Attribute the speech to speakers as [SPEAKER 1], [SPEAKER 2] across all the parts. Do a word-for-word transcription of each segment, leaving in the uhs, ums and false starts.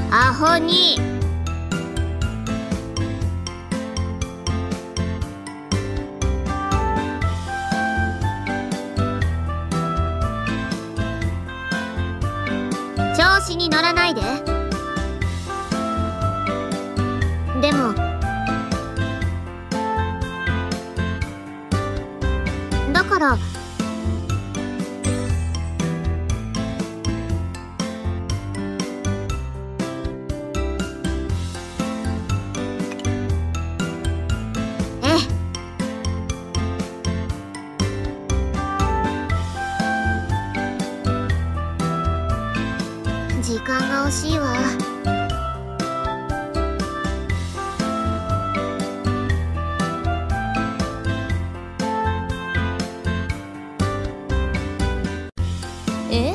[SPEAKER 1] アホに。調子に乗らないで。でもだから時間が惜しいわ。
[SPEAKER 2] え？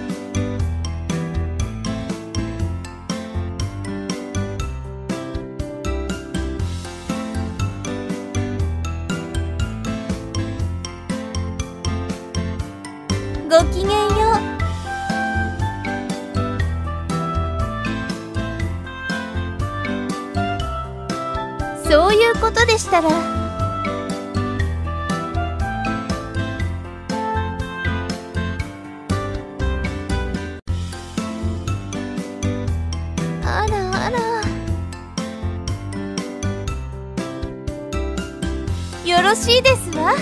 [SPEAKER 2] ごきげんよう。そういうことでしたら。あらあら。よろしいですわ。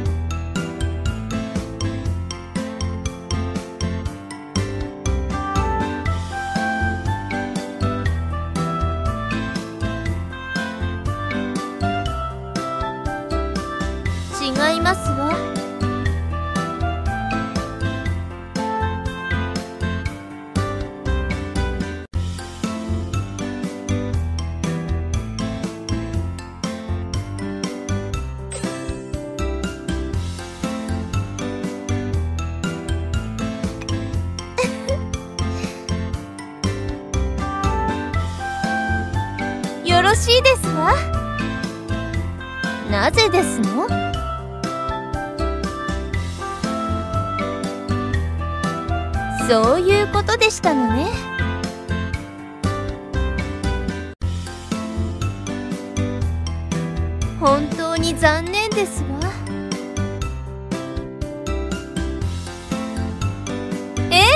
[SPEAKER 2] 違いますわ。よろしいですわ。なぜですの？そういうことでしたのね。本当に残念ですわ。ええ。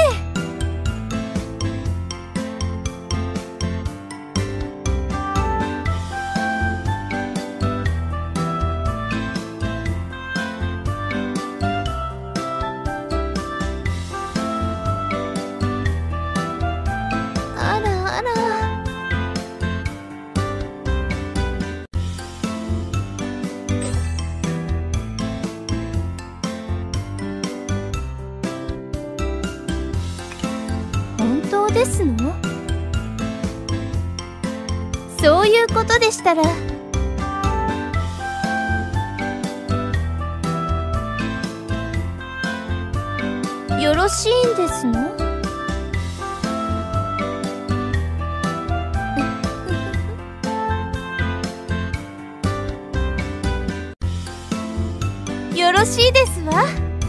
[SPEAKER 2] あらあら。本当ですの？そういうことでしたら。よろしいんですの？よろしいですわ。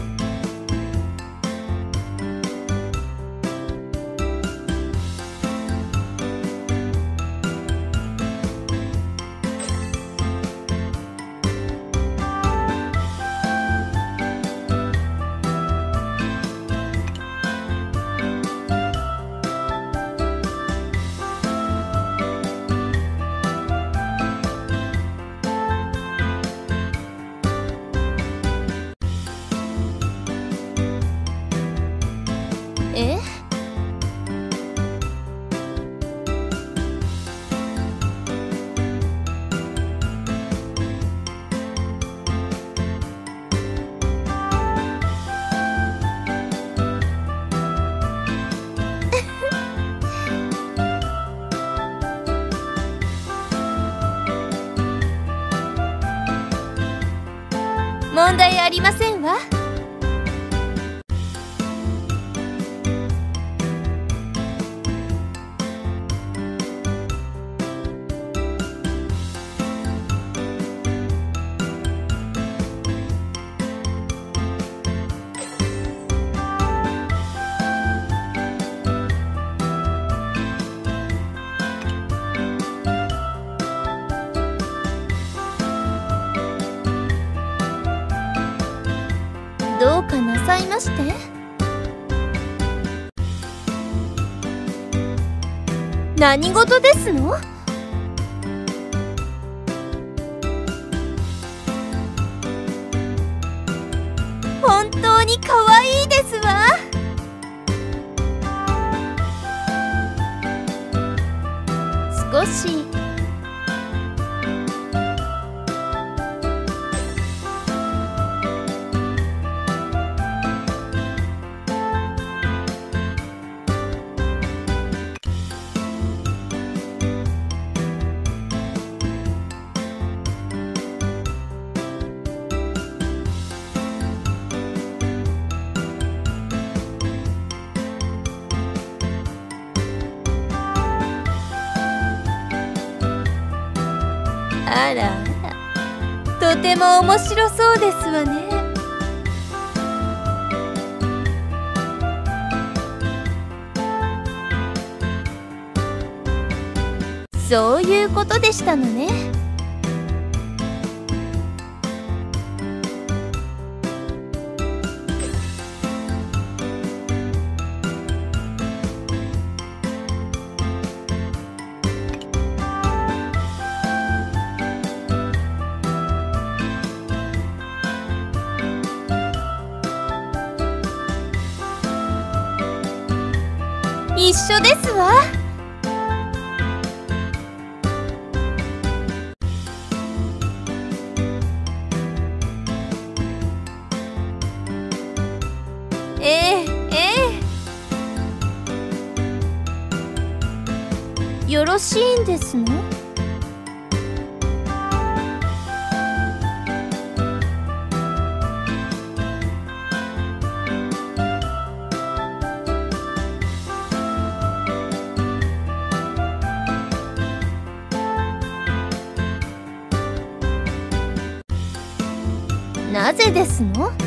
[SPEAKER 2] え？問題ありませんわ。 まして。何事ですの？本当に可愛いですわ。少しあらあら、とても面白そうですわね。そういうことでしたのね。一緒ですわ。ええええ、よろしいんですの？なぜですの？